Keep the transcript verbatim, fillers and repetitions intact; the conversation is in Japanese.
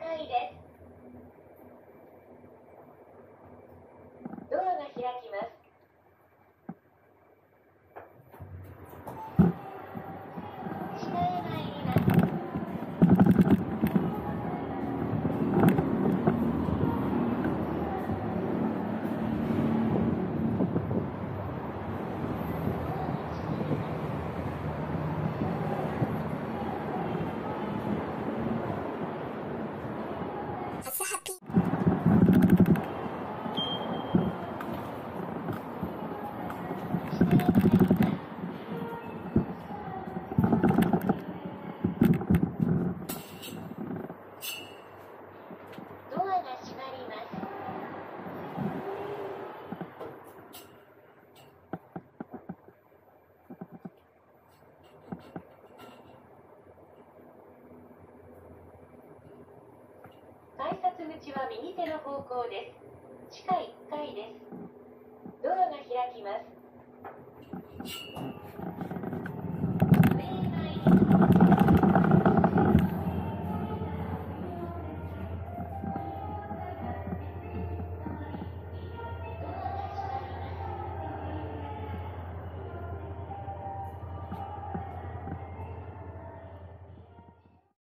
階です。ドアが開きます。下へ参ります。 朝ハピドアが閉まります。改札口は右手の方向です。地下いっかいです。ドアが開きます。